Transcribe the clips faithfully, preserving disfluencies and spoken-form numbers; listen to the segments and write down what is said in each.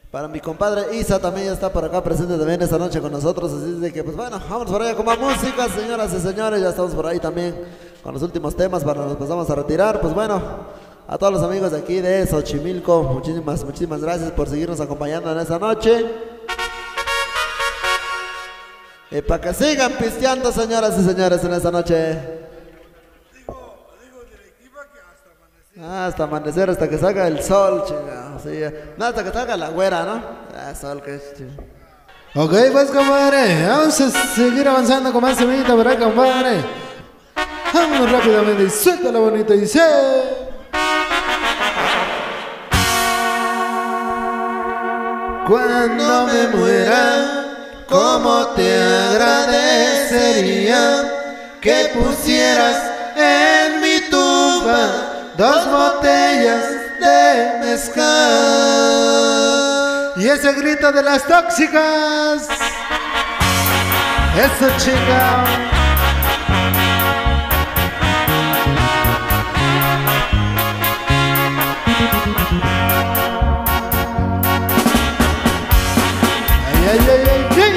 Para mi compadre Isa también ya está por acá presente también esta noche con nosotros. Así es de que, pues bueno, vamos por allá con más música, señoras y señores. Ya estamos por ahí también con los últimos temas para nos pasamos a retirar. Pues bueno, a todos los amigos de aquí de Xochimilco, muchísimas, muchísimas gracias por seguirnos acompañando en esta noche. Y para que sigan pisteando, señoras y señores, en esta noche. Ah, hasta amanecer, hasta que salga el sol, chingado. Sí, no, hasta que salga la güera, ¿no? Ah, sol que es, chingado. Ok, pues compadre, vamos a seguir avanzando con más semillita por ahí, compadre. Vámonos rápidamente y suéltala bonita y dice: cuando me muera, cómo te agradecería que pusieras en mi tumba dos botellas de mezcal. Y ese grito de las tóxicas. Eso, chica. Ay, ay, ay, ay, ay.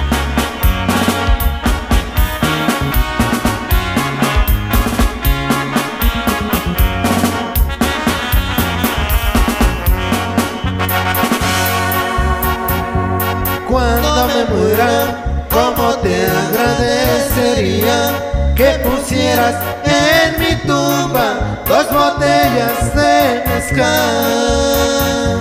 Cuando me muera, cómo te agradecería que pusieras en mi tumba dos botellas de mezcal.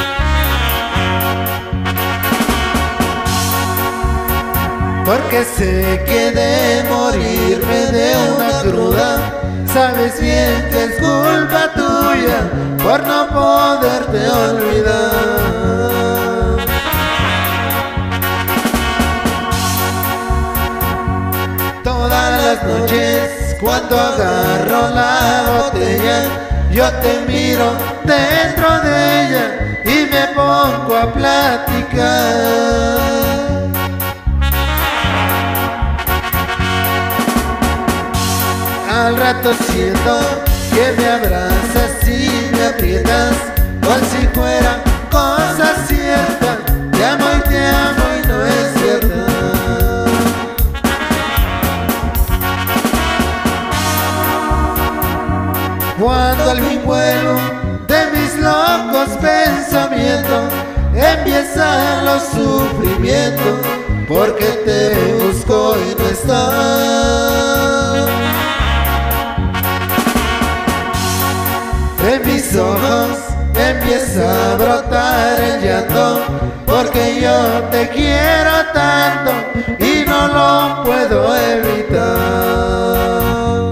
Porque sé que de morirme de una cruda, sabes bien que es culpa tuya por no poderte olvidar. Todas las noches cuando agarro la botella, yo te miro dentro de ella y me pongo a platicar. Al rato siento que me abrazas y me aprietas, cual si fuera cosa cierta. Te amo y te amo y no es cierta. Cuando al fin vuelo de mis locos pensamientos, empiezan los sufrimientos, porque te busco y no estás. En mis ojos empieza a brotar el llanto, porque yo te quiero tanto y no lo puedo evitar.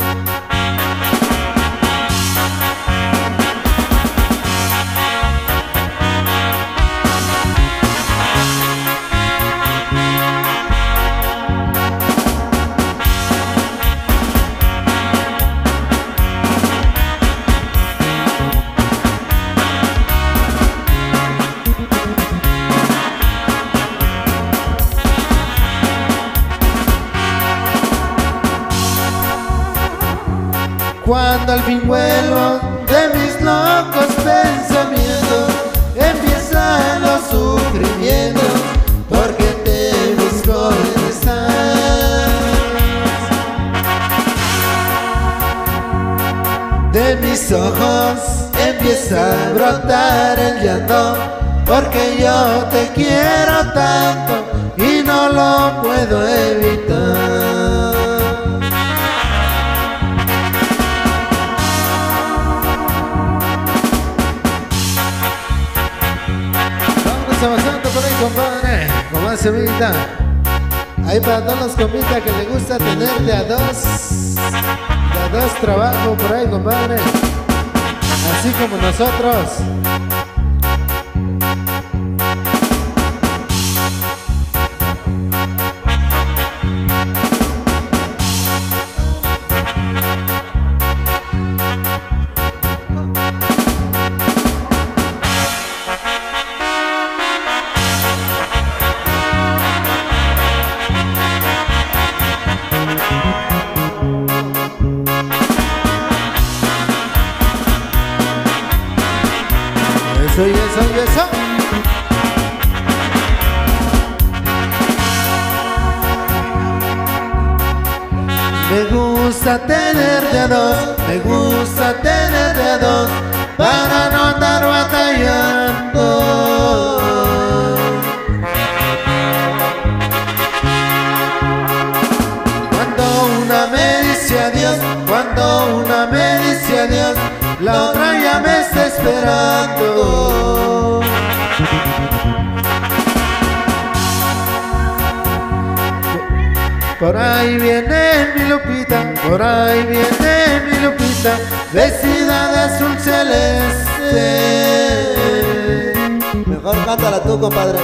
Cuando al fin vuelo de mis locos pensamientos, empiezan los sufrimientos, porque te busco y no estás. De mis ojos empieza a brotar el llanto, porque yo te quiero tanto y no lo puedo evitar. Avanzando por ahí, compadre, con más semillita. Ahí para todos los compitas que les gusta tener de a dos, de a dos trabajo por ahí, compadre, así como nosotros. Eso y eso y eso. Me gusta tenerte a dos, me gusta tenerte a dos, para no andar batallando. Cuando una me dice adiós, cuando una me dice adiós, la otra ya me está esperando. Por ahí viene mi Lupita, por ahí viene mi Lupita, vestida de azul celeste. Mejor cántala tú, compadre.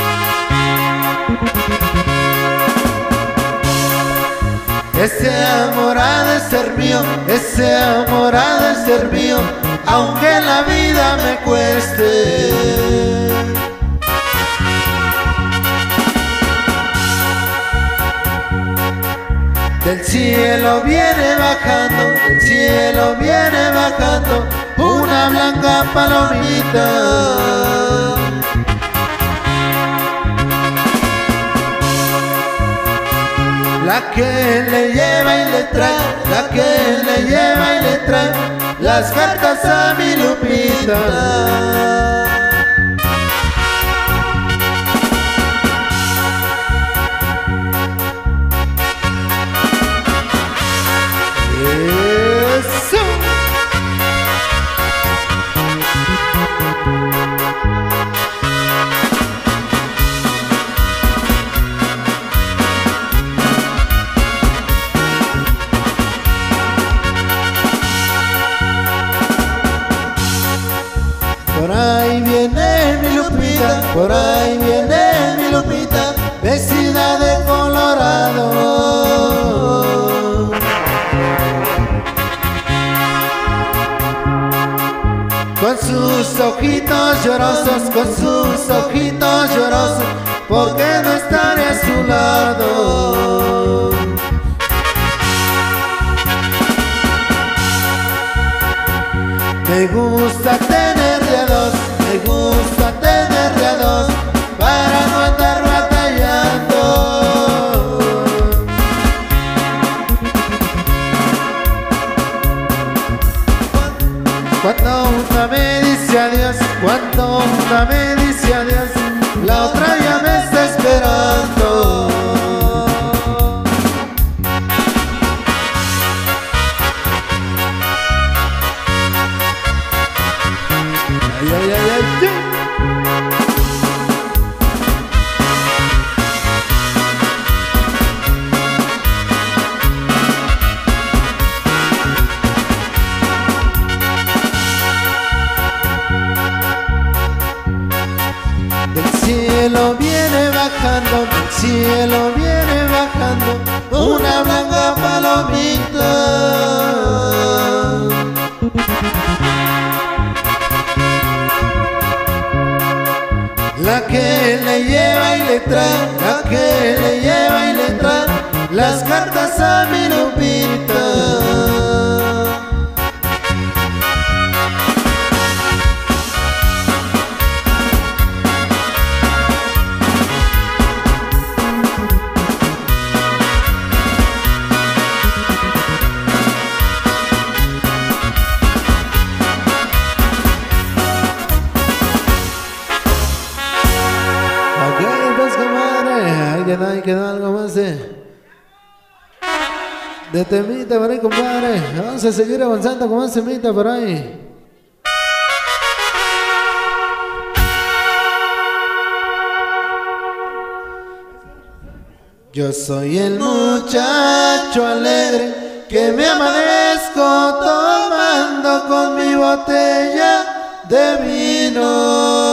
Ese amor ha de ser mío, ese amor ha de ser mío, aunque la vida me cueste. Del cielo viene bajando, del cielo viene bajando una blanca palomita. La que le lleva y le trae, la que le lleva y le trae las cartas a mi Lupita. Por ahí viene mi Lupita, por ahí viene mi Lupita, vestida de colorado. Con sus ojitos llorosos, con sus ojitos llorosos, porque no estaré a su lado. Me gusta tener de a dos, me gusta tener de a dos, para no andar batallando. Cuando una me dice adiós, cuando una me dice adiós, la otra ya me está esperando. Ay, ay, ay, ay, ay. Del cielo viene bajando, del cielo viene bajando una blanca palomita. La que le lleva y le trae, la que le lleva y le trae las cartas a mi Lupita. Hay que dar algo más de, de temita por ahí, compadre. Vamos a seguir avanzando con más temita por ahí. Yo soy el muchacho alegre que me amanezco tomando con mi botella de vino.